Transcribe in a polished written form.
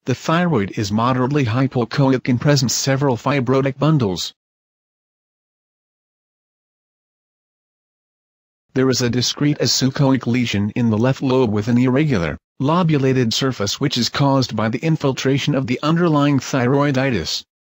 The thyroid is moderately hypoechoic and presents several fibrotic bundles. There is a discrete asucoic lesion in the left lobe with an irregular, lobulated surface which is caused by the infiltration of the underlying thyroiditis.